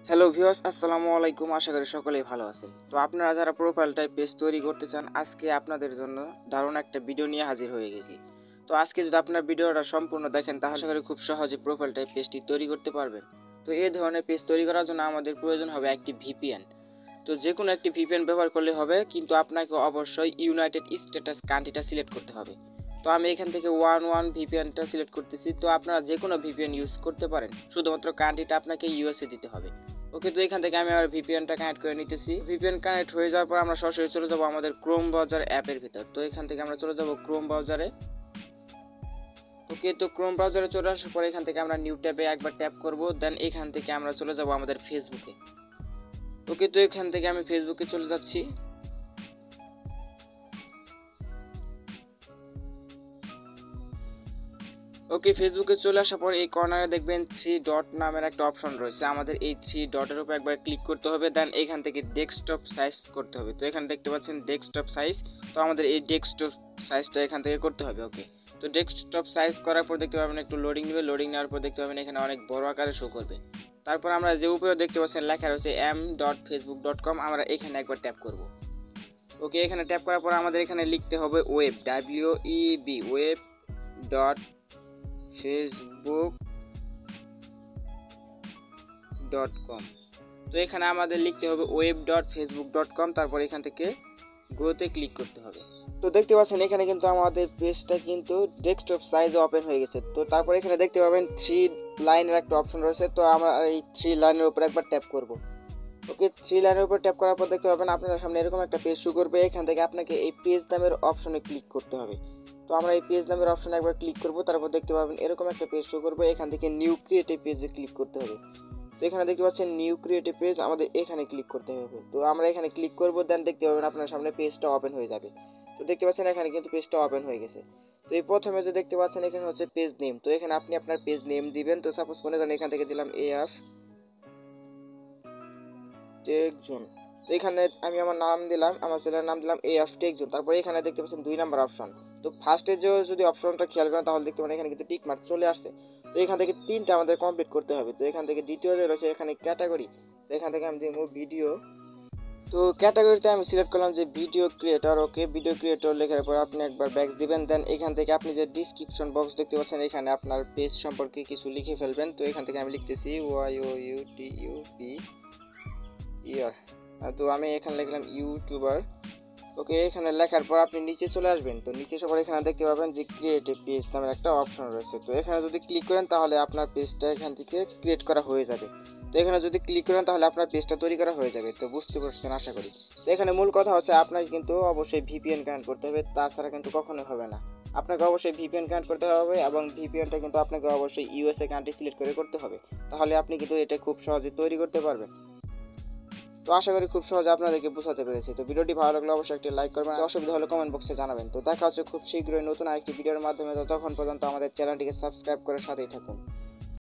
Hello viewers, আসসালামু আলাইকুম। আশা করি সকলেই ভালো আছেন। তো আপনারা যারা প্রোফাইল টাইপ পেজ তৈরি করতে চান, আজকে আপনাদের জন্য দারুণ একটা ভিডিও নিয়ে হাজির হয়ে গেছি। তো আজকে যদি আপনার ভিডিওটা সম্পূর্ণ দেখেন তাহলে আশা করি খুব সহজে প্রোফাইল টাইপ পেজটি তৈরি করতে পারবেন। তো এই ধরনের পেজ তৈরি করার জন্য আমাদের প্রয়োজন হবে একটি ভিপিএন। তো যে কোনো একটি ভিপিএন ব্যবহার করলে হবে, কিন্তু আপনাকে অবশ্যই ইউনাইটেড স্টেটস কান্ট্রিটা সিলেক্ট করতে হবে। তো আমি এখান থেকে 11 ভিপিএনটা সিলেক্ট করতেছি। তো আপনারা যে কোনো ভিপিএন ইউজ করতে পারেন, শুধুমাত্র কান্ট্রিটা আপনাকে ইউএসএ দিতে হবে। ওকে, তো এখান থেকে আমি আমার ভিপিএনটা কানেক্ট করে নিতেছি। ভিপিএন কানেক্ট হয়ে যাওয়ার পর আমরা সরাসরি চলে যাব আমাদের ক্রোম ব্রাউজার অ্যাপের ভিতর। তো এখান থেকে আমরা চলে যাব ক্রোম ব্রাউজারে। ওকে, তো ক্রোম ব্রাউজারে চলে আসার পর এখান থেকে আমরা নিউ ট্যাবে একবার ট্যাপ করব। দেন এখান থেকে আমরা চলে যাব আমাদের ফেসবুকে। ওকে, তো এখান থেকে আমি ফেসবুকে চলে যাচ্ছি। ওকে, ফেসবুকে চলে আসার পর এই কর্নারে দেখবেন 3 ডট নামের একটা অপশন রয়েছে। আমাদের এই 3 ডটের উপর একবার ক্লিক করতে হবে। দেন এখান থেকে ডেস্কটপ সাইজ করতে হবে। তো এখানে দেখতে পাচ্ছেন ডেস্কটপ সাইজ। তো আমাদের এই ডেস্কটপ সাইজটা এখান থেকে করতে হবে। ওকে, তো ডেস্কটপ সাইজ করার পর দেখতে পাবেন একটু লোডিং নেবে। লোডিং নেওয়ার পর দেখতে পাবেন এখানে অনেক বড় আকারে শো করবে। তারপর আমরা যে উপরে দেখতে পাচ্ছেন লেখা রয়েছে m.facebook.com, আমরা এখানে একবার ট্যাপ করব। ওকে, এখানে ট্যাপ করার পর আমাদের এখানে লিখতে হবে ওয়েব, WEB, web.facebook.com। তো এখানে আমাদের লিখতে হবে web.facebook.com। তারপর এখান থেকে গোতে ক্লিক করতে হবে। তো দেখতে পাচ্ছেন এখানে কিন্তু আমাদের পেজটা কিন্তু ডেস্কটপ সাইজে ওপেন হয়ে গেছে। তো তারপর এখানে দেখতে পাবেন 3 লাইনের একটা অপশন রয়েছে। তো আমরা এই 3 লাইনের উপর একবার ট্যাপ করব। ওকে, 3 লাইনের উপর ট্যাপ করার পর দেখতে পাবেন আপনার সামনে এরকম একটা পেজ শো করবে। এখান থেকে আপনাকে এই পেজ নামের অপশনে ক্লিক করতে হবে। তো আমরা এই পেজ নামের অপশনে একবার ক্লিক করব। তারপর দেখতে পাবেন এরকম একটা পেজ শো করবে। এখান থেকে নিউ ক্রিয়েট এ পেজে ক্লিক করতে হবে। তো এখানে দেখতে পাচ্ছেন নিউ ক্রিয়েট এ পেজ, আমাদের এখানে ক্লিক করতে হবে। তো আমরা এখানে ক্লিক করব। দেন দেখতে পাবেন আপনার সামনে পেজটা ওপেন হয়ে যাবে। তো দেখতে পাচ্ছেন এখানে কিন্তু পেজটা ওপেন হয়ে গেছে। তো এই প্রথমে যে দেখতে পাচ্ছেন এখানে হচ্ছে পেজ নেম। তো এখানে আপনি আপনার পেজ নেম দিবেন। তো সাপোজ মনে করেন এখান থেকে দিলাম AF টেক জোন। তো এখানে আমি আমার নাম দিলাম, আমার চ্যানেলের নাম দিলাম AF টেক জোন। তারপরে এখানে দেখতে পাচ্ছেন 2 নাম্বার অপশন। তো ফার্স্টে যদি অপশনটা খেয়াল করেন তাহলে দেখতে পাবেন এখানে কিন্তু টিক মার্ক চলে আসছে। তো এখান থেকে 3টা আমাদের কমপ্লিট করতে হবে। তো এখান থেকে দ্বিতীয় যে রয়েছে এখানে ক্যাটাগরি। তো এখান থেকে আমি দিব ভিডিও। তো ক্যাটাগরিতে আমি সিলেক্ট করলাম যে video creator. Okay, video creator লেখার পর আপনি একবার ব্যাক দিবেন। দেন এখান থেকে আপনি যে ডিসক্রিপশন বক্স দেখতে পাচ্ছেন এখানে আপনার পেজ সম্পর্কে কিছু লিখে ফেলবেন। তো এখান থেকে আমি লিখতেছি YOUTUBER। তো আমি এখানে লিখলাম ইউটিউবার। ওকে, এখানে লেখার পর আপনি নিচে চলে আসবেন। তো নিচে সবার এখানে দেখতে পাবেন যে ক্রিয়েট এ পেজ নামের একটা অপশন রয়েছে। তো এখানে যদি ক্লিক করেন তাহলে আপনার পেজটা এখান থেকে ক্রিয়েট করা হয়ে যাবে। তো এখানে যদি ক্লিক করেন তাহলে আপনার পেজটা তৈরি করা হয়ে যাবে। তো বুঝতে পারছেন আশা করি। তো এখানে মূল কথা হচ্ছে আপনাকে কিন্তু অবশ্যই ভিপিএন কানেক্ট করতে হবে, তাছাড়া কিন্তু কখনোই হবে না। আপনাকে অবশ্যই ভিপিএন কানেক্ট করতে হবে এবং ভিপিএনটা কিন্তু আপনাকে অবশ্যই ইউএসএ কান্ট্রি সিলেক্ট করে করতে হবে। তাহলে আপনি কিন্তু এটা খুব সহজে তৈরি করতে পারবেন। তো আশা করি খুব সহজে আপনাদেরকে বোঝাতে পেরেছি। তো ভিডিওটি ভালো লাগলে অবশ্যই একটি লাইক করবেন, অসুবিধা হলে কমেন্ট বক্সে জানাবেন। তো দেখা হচ্ছে খুব শীঘ্রই নতুন আরেকটি ভিডিওর মাধ্যমে। ততক্ষণ পর্যন্ত আমাদের চ্যানেলটিকে সাবস্ক্রাইব করে সাথেই থাকুন।